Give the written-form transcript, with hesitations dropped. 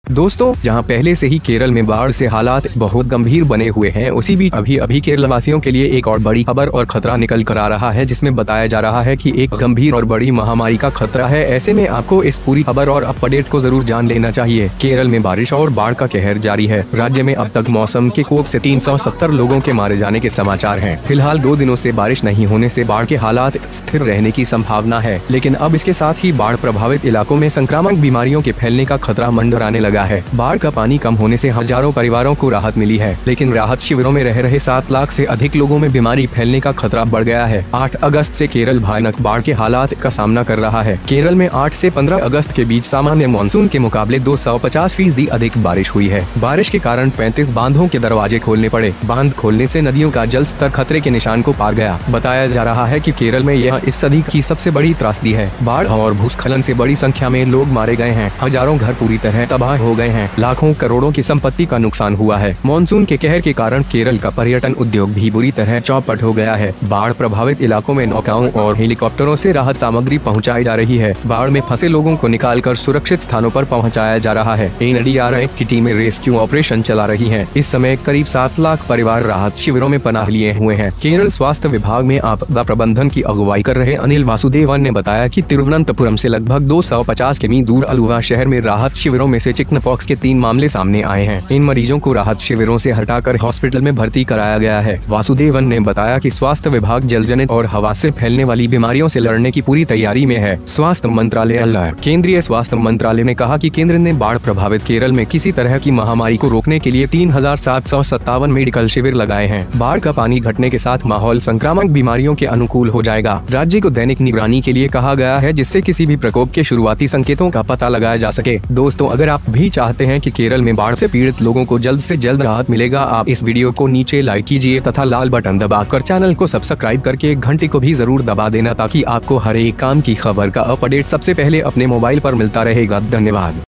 दोस्तों, जहां पहले से ही केरल में बाढ़ से हालात बहुत गंभीर बने हुए हैं, उसी बीच अभी केरल वासियों के लिए एक और बड़ी खबर और खतरा निकल कर आ रहा है, जिसमें बताया जा रहा है कि एक गंभीर और बड़ी महामारी का खतरा है। ऐसे में आपको इस पूरी खबर और अपडेट को जरूर जान लेना चाहिए। केरल में बारिश और बाढ़ का कहर जारी है। राज्य में अब तक मौसम के कोप से 370 लोगों के मारे जाने के समाचार हैं। फिलहाल 2 दिनों से बारिश नहीं होने से बाढ़ के हालात स्थिर रहने की संभावना है, लेकिन अब इसके साथ ही बाढ़ प्रभावित इलाकों में संक्रामक बीमारियों के फैलने का खतरा मंडराने लगा है। बाढ़ का पानी कम होने से हजारों परिवारों को राहत मिली है, लेकिन राहत शिविरों में रह रहे 7 लाख से अधिक लोगों में बीमारी फैलने का खतरा बढ़ गया है। 8 अगस्त से केरल भयानक बाढ़ के हालात का सामना कर रहा है। केरल में 8 से 15 अगस्त के बीच सामान्य मानसून के मुकाबले 250% अधिक बारिश हुई है। बारिश के कारण 35 बांधों के दरवाजे खोलने पड़े। बांध खोलने से नदियों का जल स्तर खतरे के निशान को पार गया। बताया जा रहा है कि केरल में यह इस सदी की सबसे बड़ी त्रासदी है। बाढ़ और भूस्खलन से बड़ी संख्या में लोग मारे गए हैं। हजारों घर पूरी तरह तबाह हो गए हैं। लाखों करोड़ों की संपत्ति का नुकसान हुआ है। मानसून के कहर के कारण केरल का पर्यटन उद्योग भी बुरी तरह चौपट हो गया है। बाढ़ प्रभावित इलाकों में नौकाओं और हेलीकॉप्टरों से राहत सामग्री पहुंचाई जा रही है। बाढ़ में फंसे लोगों को निकालकर सुरक्षित स्थानों पर पहुंचाया जा रहा है। एनडीआरएफ की टीमें रेस्क्यू ऑपरेशन चला रही हैं। इस समय करीब 7 लाख परिवार राहत शिविरों में पनाह लिए हुए हैं। केरल स्वास्थ्य विभाग में आपदा प्रबंधन की अगुवाई कर रहे अनिल वासुदेवन ने बताया कि तिरुवनंतपुरम से लगभग 250 किमी दूर अलुवा शहर में राहत शिविरों में से चिकनपॉक्स के 3 मामले सामने आए हैं। इन मरीजों को राहत शिविरों से हटाकर हॉस्पिटल में भर्ती कराया गया है। वासुदेवन ने बताया कि स्वास्थ्य विभाग जलजनित और हवा से फैलने वाली बीमारियों से लड़ने की पूरी तैयारी में है। स्वास्थ्य मंत्रालय केंद्रीय स्वास्थ्य मंत्रालय ने कहा कि केंद्र ने बाढ़ प्रभावित केरल में किसी तरह की महामारी को रोकने के लिए 3757 मेडिकल शिविर लगाए हैं। बाढ़ का पानी घटने के साथ माहौल संक्रामक बीमारियों के अनुकूल हो जाएगा। राज्य को दैनिक निगरानी के लिए कहा गया है, जिससे किसी भी प्रकोप के शुरुआती संकेतों का पता लगाया जा सके। दोस्तों, अगर आप भी चाहते हैं कि केरल में बाढ़ से पीड़ित लोगों को जल्द से जल्द राहत मिलेगा, आप इस वीडियो को नीचे लाइक कीजिए तथा लाल बटन दबाकर चैनल को सब्सक्राइब करके घंटी को भी जरूर दबा देना, ताकि आपको हर एक काम की खबर का अपडेट सबसे पहले अपने मोबाइल पर मिलता रहेगा। धन्यवाद।